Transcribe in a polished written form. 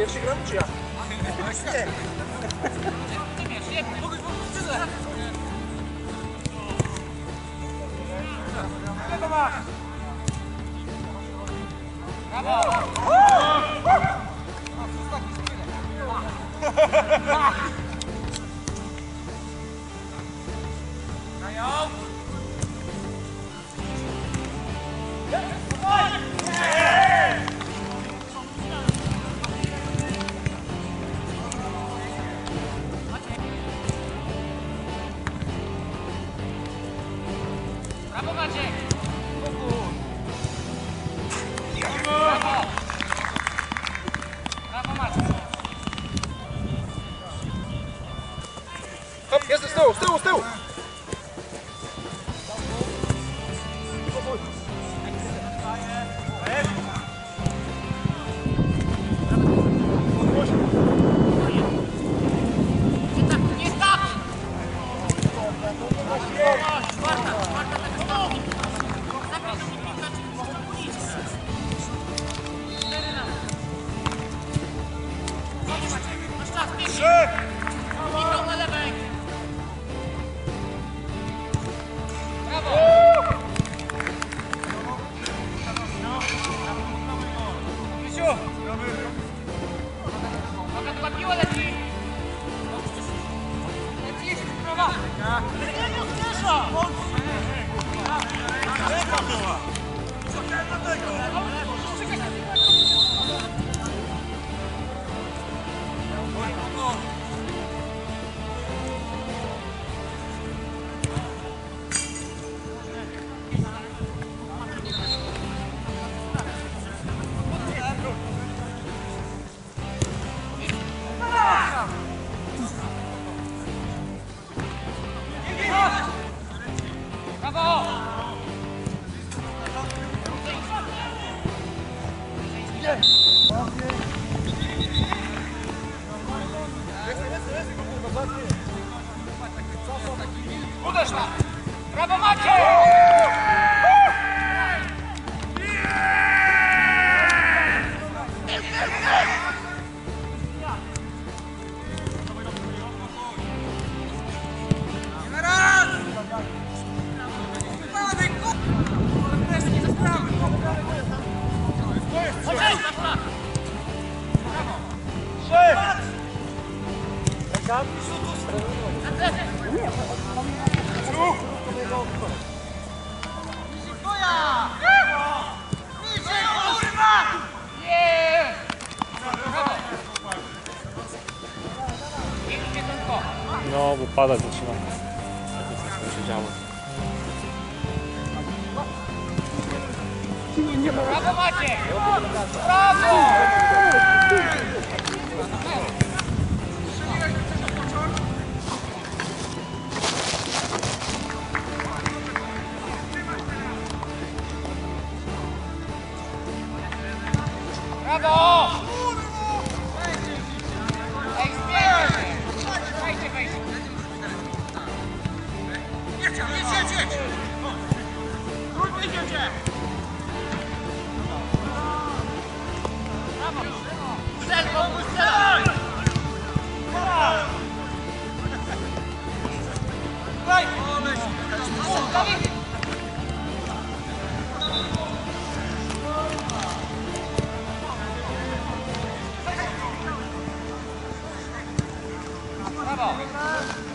pierwszy gram czy ja? Nie. Brawo Maciek! Brawo Maciek! Hop, jest z tyłu, z tyłu, z tyłu! Uderz tam! Brawo Maciek! No, bo padać zaczyna. Co się działo. Brawo Maciek! Brawo! Brawo! Ej, zmieniaj się! Dajcie wejść! Jedź! Trójmy idziecie! Brawo! Strzel, pomóż, strzelaj! Daj! Dawid! Brawo!